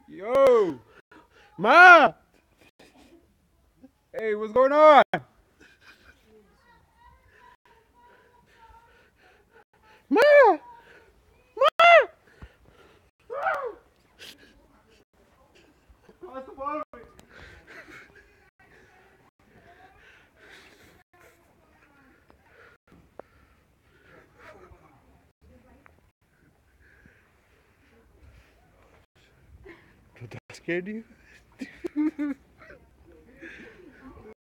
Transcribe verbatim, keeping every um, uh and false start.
Yo, Ma. Hey, what's going on? Ma. Ma. What's the problem? That scared you?